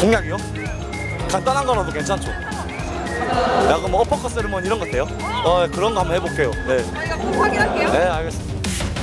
공략이요? 간단한 거라도 괜찮죠? 약간 뭐 어퍼컷 세리머니 이런 거 돼요? 그런 거 한번 해볼게요. 네. 저희가 꼭 확인할게요. 네, 알겠습니다.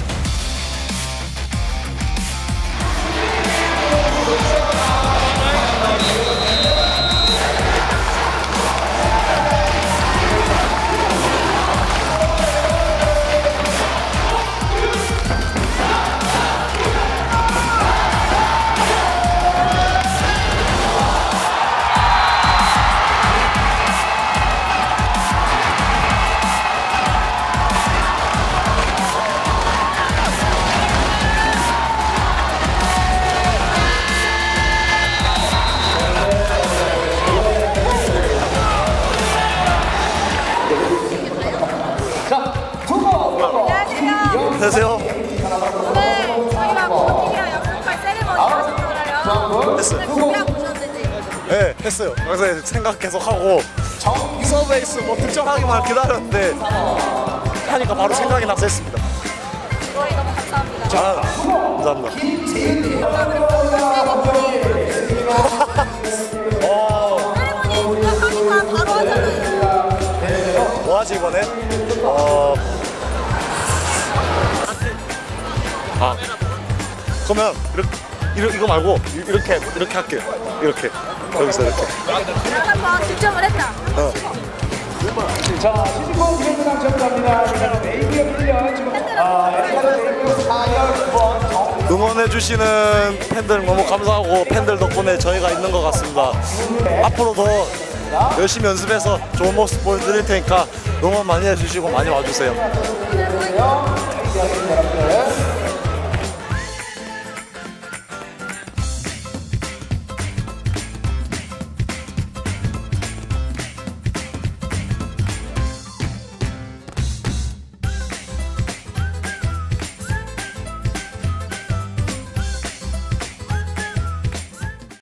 안녕하세요. 네, 저희가 모모팀이랑 약속할 세리머니 하셨잖아요. 했어요. 준비하고 오셨는지. 네, 했어요. 그래서 생각 계속 하고 서브베이스 뭐 득점하기만 기다렸는데 하니까 바로 생각이 나서 했습니다. 저희 너무 감사합니다. 감사합니다. 세리머니 하니까 바로 하잖아요. 뭐 하지 이번에? 그러면 이거 말고 이렇게 할게요. 이렇게 여기서 이렇게. 한번 득점을 했다. 자, 시즌4 기획 당첨자입니다. 이번엔 ABF 1년 지금 ABF 4열 9번 응원해주시는 팬들 너무 감사하고 팬들 덕분에 저희가 있는 것 같습니다. 앞으로 더 열심히 연습해서 좋은 모습 보여드릴 테니까 응원 많이 해주시고 많이 와주세요. 여러분들